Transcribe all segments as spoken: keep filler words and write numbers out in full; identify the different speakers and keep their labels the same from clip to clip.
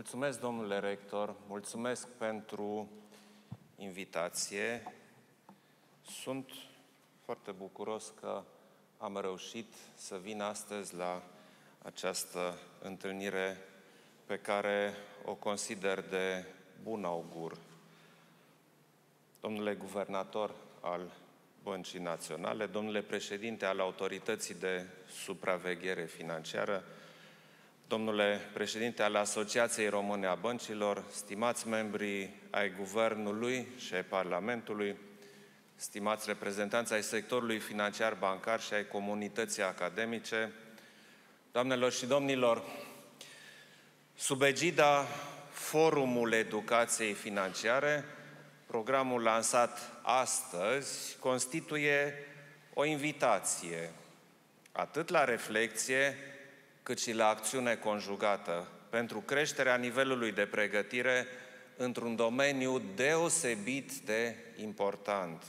Speaker 1: Mulțumesc, domnule rector, mulțumesc pentru invitație. Sunt foarte bucuros că am reușit să vin astăzi la această întâlnire pe care o consider de bun augur. Domnule guvernator al Băncii Naționale, domnule președinte al Autorității de Supraveghere Financiară, domnule președinte al Asociației Române a Băncilor, stimați membri ai Guvernului și ai Parlamentului, stimați reprezentanți ai sectorului financiar bancar și ai comunității academice, doamnelor și domnilor, sub egida Forumul Educației Financiare, programul lansat astăzi constituie o invitație atât la reflecție, cât și la acțiune conjugată pentru creșterea nivelului de pregătire într-un domeniu deosebit de important.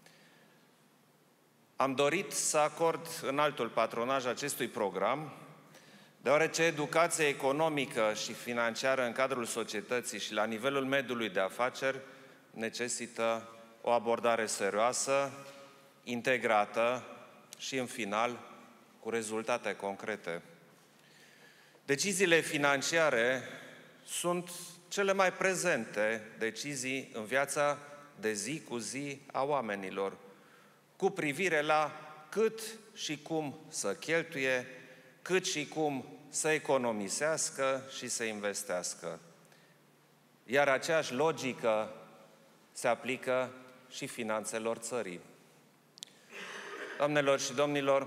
Speaker 1: Am dorit să acord înaltul patronaj acestui program, deoarece educația economică și financiară în cadrul societății și la nivelul mediului de afaceri necesită o abordare serioasă, integrată și, în final, cu rezultate concrete. Deciziile financiare sunt cele mai prezente decizii în viața de zi cu zi a oamenilor, cu privire la cât și cum să cheltuie, cât și cum să economisească și să investească. Iar aceeași logică se aplică și finanțelor țării. Doamnelor și domnilor,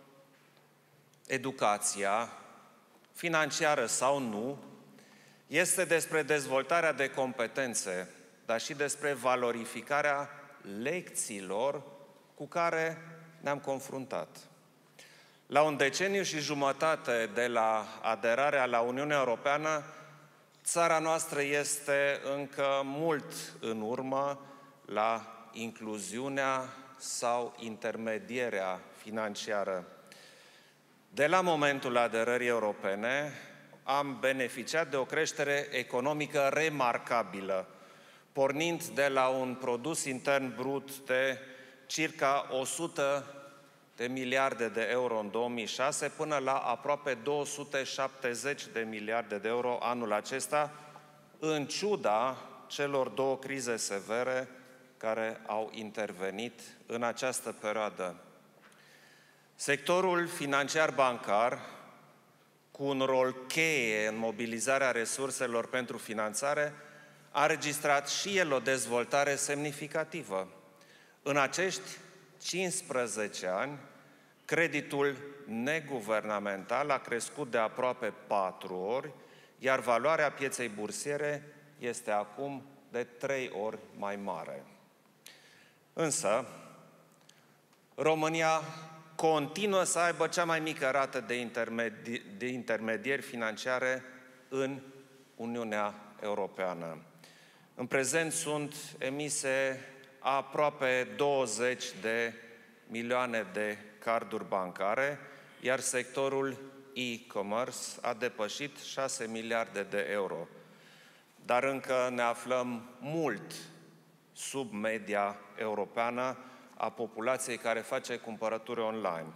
Speaker 1: educația, financiară sau nu, este despre dezvoltarea de competențe, dar și despre valorificarea lecțiilor cu care ne-am confruntat. La un deceniu și jumătate de la aderarea la Uniunea Europeană, țara noastră este încă mult în urmă la incluziunea sau intermedierea financiară. De la momentul aderării europene, am beneficiat de o creștere economică remarcabilă, pornind de la un produs intern brut de circa o sută de miliarde de euro în două mii șase până la aproape două sute șaptezeci de miliarde de euro anul acesta, în ciuda celor două crize severe care au intervenit în această perioadă. Sectorul financiar bancar, cu un rol cheie în mobilizarea resurselor pentru finanțare, a înregistrat și el o dezvoltare semnificativă. În acești cincisprezece ani, creditul neguvernamental a crescut de aproape patru ori, iar valoarea pieței bursiere este acum de trei ori mai mare. Însă, România continuă să aibă cea mai mică rată de, intermedi- de intermedieri financiare în Uniunea Europeană. În prezent sunt emise aproape douăzeci de milioane de carduri bancare, iar sectorul e-commerce a depășit șase miliarde de euro. Dar încă ne aflăm mult sub media europeană a populației care face cumpărături online.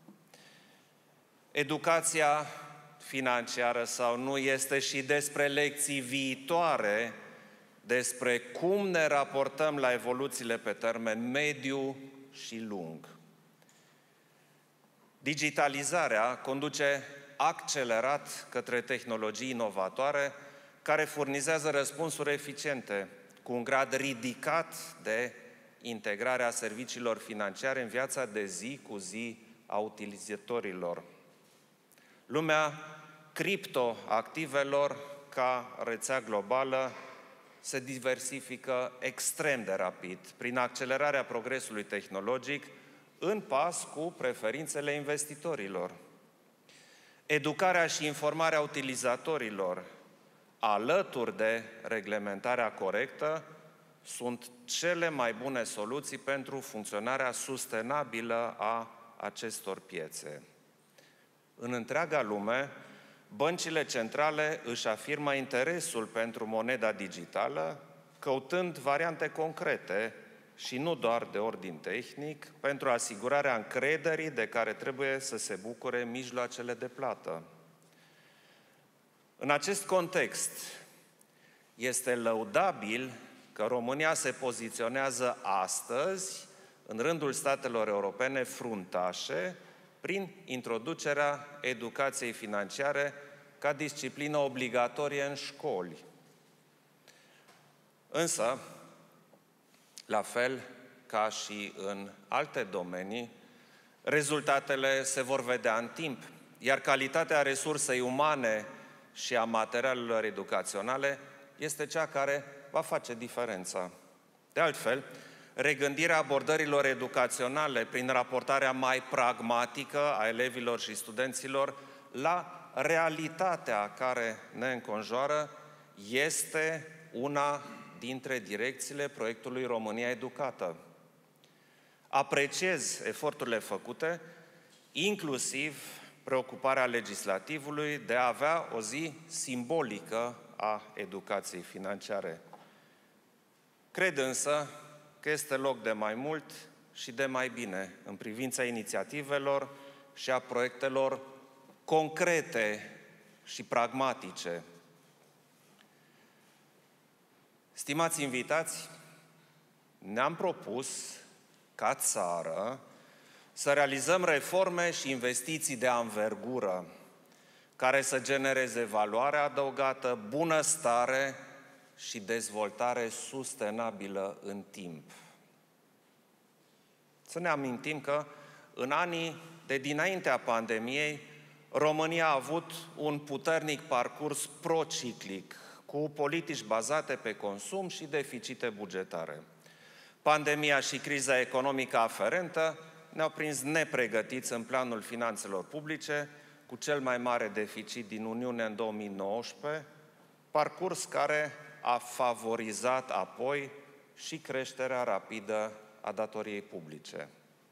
Speaker 1: Educația financiară sau nu este și despre lecții viitoare, despre cum ne raportăm la evoluțiile pe termen mediu și lung. Digitalizarea conduce accelerat către tehnologii inovatoare care furnizează răspunsuri eficiente, cu un grad ridicat de integrarea serviciilor financiare în viața de zi cu zi a utilizatorilor. Lumea criptoactivelor ca rețea globală se diversifică extrem de rapid prin accelerarea progresului tehnologic în pas cu preferințele investitorilor. Educarea și informarea utilizatorilor, alături de reglementarea corectă, sunt cele mai bune soluții pentru funcționarea sustenabilă a acestor piețe. În întreaga lume, băncile centrale își afirmă interesul pentru moneda digitală, căutând variante concrete și nu doar de ordin tehnic, pentru asigurarea încrederii de care trebuie să se bucure mijloacele de plată. În acest context, este lăudabil că România se poziționează astăzi în rândul statelor europene fruntașe prin introducerea educației financiare ca disciplină obligatorie în școli. Însă, la fel ca și în alte domenii, rezultatele se vor vedea în timp, iar calitatea resursei umane și a materialelor educaționale este cea care va face diferența. De altfel, regândirea abordărilor educaționale prin raportarea mai pragmatică a elevilor și studenților la realitatea care ne înconjoară este una dintre direcțiile proiectului România Educată. Apreciez eforturile făcute, inclusiv preocuparea legislativului de a avea o zi simbolică a educației financiare. Cred însă că este loc de mai mult și de mai bine în privința inițiativelor și a proiectelor concrete și pragmatice. Stimați invitați, ne-am propus ca țară să realizăm reforme și investiții de anvergură care să genereze valoare adăugată, bunăstare și dezvoltare sustenabilă în timp. Să ne amintim că în anii de dinaintea pandemiei, România a avut un puternic parcurs prociclic, cu politici bazate pe consum și deficite bugetare. Pandemia și criza economică aferentă ne-au prins nepregătiți în planul finanțelor publice, cu cel mai mare deficit din Uniune în două mii nouăsprezece, parcurs care a favorizat apoi și creșterea rapidă a datoriei publice.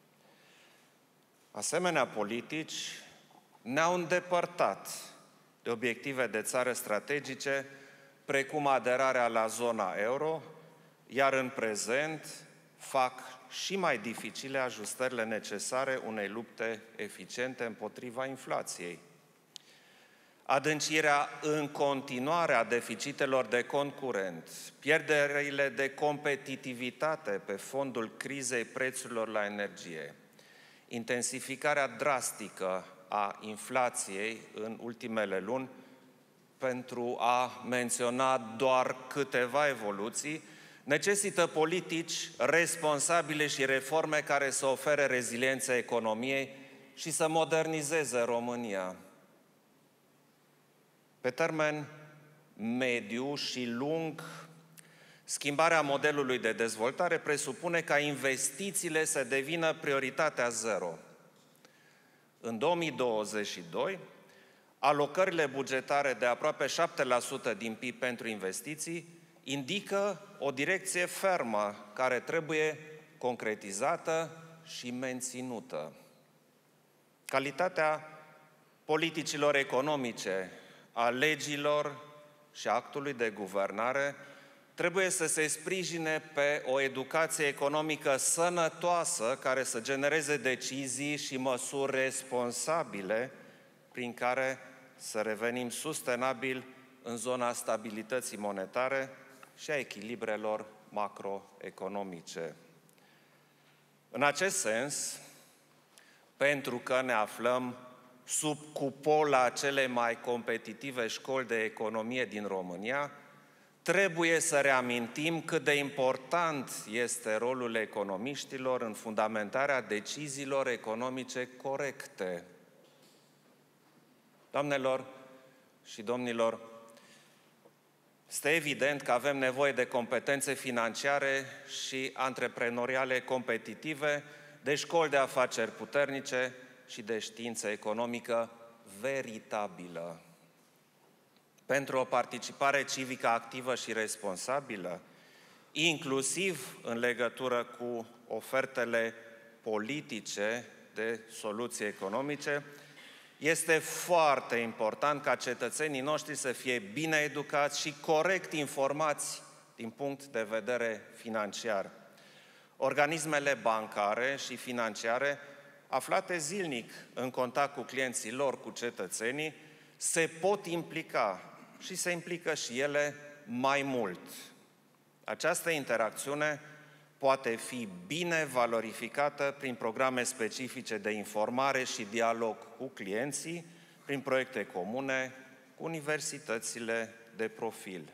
Speaker 1: Asemenea politici ne-au îndepărtat de obiective de țară strategice, precum aderarea la zona euro, iar în prezent fac și mai dificile ajustările necesare unei lupte eficiente împotriva inflației. Adâncirea în continuare a deficitelor de cont curent, pierderile de competitivitate pe fondul crizei prețurilor la energie, intensificarea drastică a inflației în ultimele luni, pentru a menționa doar câteva evoluții, necesită politici responsabile și reforme care să ofere reziliență economiei și să modernizeze România. Pe termen mediu și lung, schimbarea modelului de dezvoltare presupune ca investițiile să devină prioritatea zero. În două mii douăzeci și doi, alocările bugetare de aproape șapte la sută din P I B pentru investiții indică o direcție fermă care trebuie concretizată și menținută. Calitatea politicilor economice, a legilor și a actului de guvernare trebuie să se sprijine pe o educație economică sănătoasă care să genereze decizii și măsuri responsabile prin care să revenim sustenabil în zona stabilității monetare și a echilibrelor macroeconomice. În acest sens, pentru că ne aflăm sub cupola celei mai competitive școli de economie din România, trebuie să reamintim cât de important este rolul economiștilor în fundamentarea deciziilor economice corecte. Doamnelor și domnilor, este evident că avem nevoie de competențe financiare și antreprenoriale competitive, de școli de afaceri puternice și de știință economică veritabilă. Pentru o participare civică activă și responsabilă, inclusiv în legătură cu ofertele politice de soluții economice, Este foarte important ca cetățenii noștri să fie bine educați și corect informați din punct de vedere financiar. Organismele bancare și financiare, aflate zilnic în contact cu clienții lor, cu cetățenii, se pot implica și se implică și ele mai mult. Această interacțiune poate fi bine valorificată prin programe specifice de informare și dialog cu clienții, prin proiecte comune cu universitățile de profil.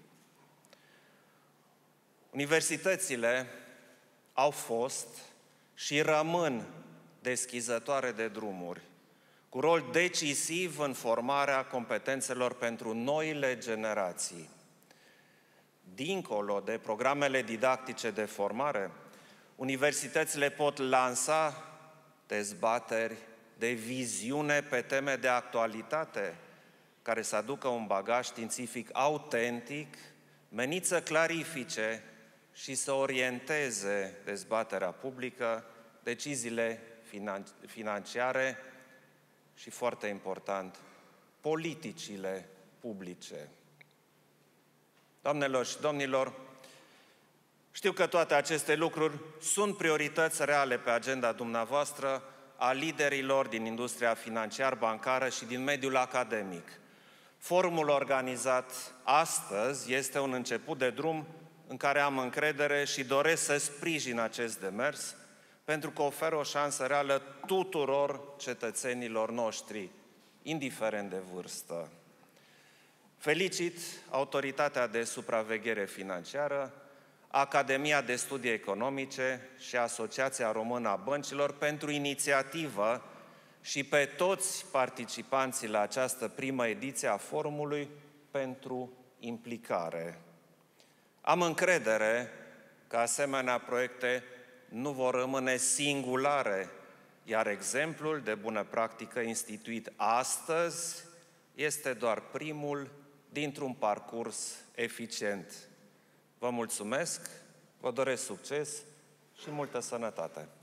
Speaker 1: Universitățile au fost și rămân deschizătoare de drumuri, cu rol decisiv în formarea competențelor pentru noile generații. Dincolo de programele didactice de formare, universitățile pot lansa dezbateri de viziune pe teme de actualitate, care să aducă un bagaj științific autentic, menit să clarifice și să orienteze dezbaterea publică, deciziile finan- financiare și, foarte important, politicile publice. Doamnelor și domnilor, știu că toate aceste lucruri sunt priorități reale pe agenda dumneavoastră, a liderilor din industria financiar-bancară și din mediul academic. Forumul organizat astăzi este un început de drum în care am încredere și doresc să sprijin acest demers, pentru că oferă o șansă reală tuturor cetățenilor noștri, indiferent de vârstă. Felicit Autoritatea de Supraveghere Financiară, Academia de Studii Economice și Asociația Română a Băncilor pentru inițiativă și pe toți participanții la această primă ediție a forumului pentru implicare. Am încredere că asemenea proiecte nu vor rămâne singulare, iar exemplul de bună practică instituit astăzi este doar primul dintr-un parcurs eficient. Vă mulțumesc, vă doresc succes și multă sănătate!